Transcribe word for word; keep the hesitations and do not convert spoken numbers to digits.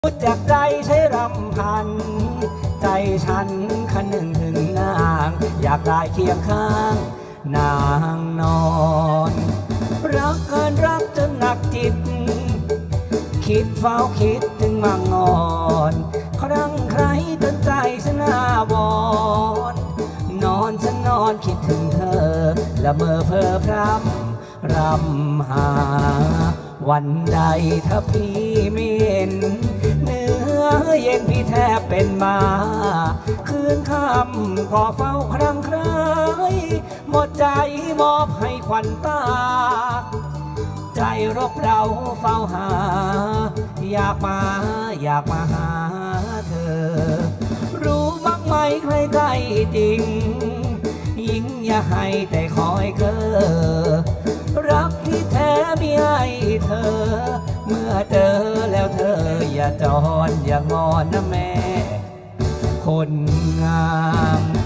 รู้จักใจใช้รำพันใจฉันคันหนึ่งถึงนางอยากได้เคียงข้างนางนอนรักเกินรักจนหนักจิตคิดเฝ้าคิดถึงมังงอนครั้งใครจนใจฉันหน้าวอนนอนฉันนอนคิดถึงเธอละเมอเพ้อพรำรำหาวันใดถ้าพี่ไม่เห็นเนื้อเย็นพี่แทบเป็นมาคืนค่ำก็เฝ้าครั้งใครหมดใจมอบให้ควันตาใจรบเราเฝ้าหาอยากมาอยากมาหาเธอรู้บ้างไหมใครใจจริงยิ่งอย่าให้แต่คอยเกอรักที่แท้ไม่ให้เธอเมื่อเจอแล้วเธออย่าจรอย่างอนนะแม่คนงาม